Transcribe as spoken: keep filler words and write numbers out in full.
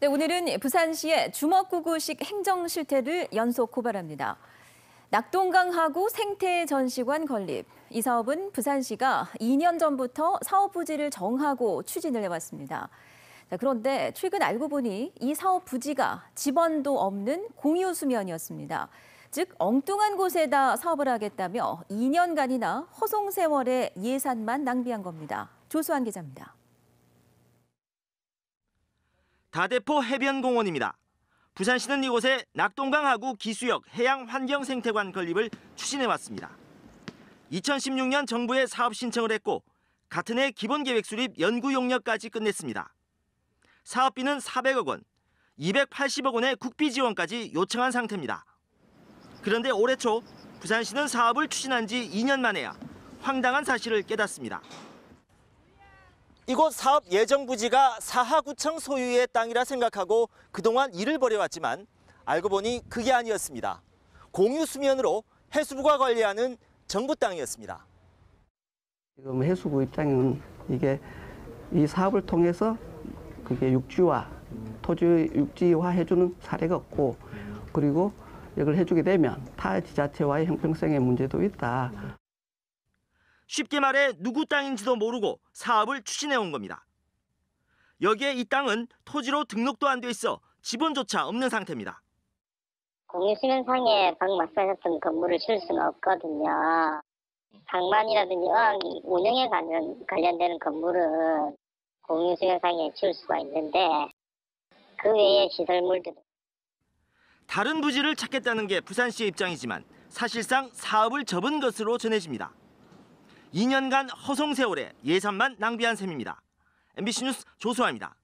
네, 오늘은 부산시의 주먹구구식 행정 실태를 연속 고발합니다. 낙동강하구 생태전시관 건립. 이 사업은 부산시가 이 년 전부터 사업 부지를 정하고 추진을 해왔습니다. 자, 그런데 최근 알고 보니 이 사업 부지가 지번도 없는 공유수면이었습니다. 즉 엉뚱한 곳에다 사업을 하겠다며 이 년간이나 허송세월의 예산만 낭비한 겁니다. 조수환 기자입니다. 다대포 해변공원입니다. 부산시는 이곳에 낙동강하구 기수역 해양환경생태관 건립을 추진해왔습니다. 이천십육 년 정부에 사업 신청을 했고 같은 해 기본계획 수립 연구용역까지 끝냈습니다. 사업비는 사백억 원, 이백팔십억 원의 국비 지원까지 요청한 상태입니다. 그런데 올해 초 부산시는 사업을 추진한 지 이 년 만에야 황당한 사실을 깨닫습니다. 이곳 사업 예정 부지가 사하구청 소유의 땅이라 생각하고 그동안 일을 벌여왔지만 알고 보니 그게 아니었습니다. 공유 수면으로 해수부가 관리하는 정부 땅이었습니다. 지금 해수부 입장은 이게 이 사업을 통해서 그게 육지화, 토지 육지화 해주는 사례가 없고 그리고 이걸 해주게 되면 타 지자체와의 형평성의 문제도 있다. 쉽게 말해 누구 땅인지도 모르고 사업을 추진해온 겁니다. 여기에 이 땅은 토지로 등록도 안 돼 있어 지번조차 없는 상태입니다. 공유수면상에 방금 말씀하셨던 건물을 줄 수는 없거든요. 방만이라든지 어항이 운영에 관련, 관련되는 건물은 공유수면상에 줄 수가 있는데 그 외의 시설물들은 다른 부지를 찾겠다는 게 부산시의 입장이지만 사실상 사업을 접은 것으로 전해집니다. 이 년간 허송세월에 예산만 낭비한 셈입니다. 엠비씨 뉴스 조수아입니다.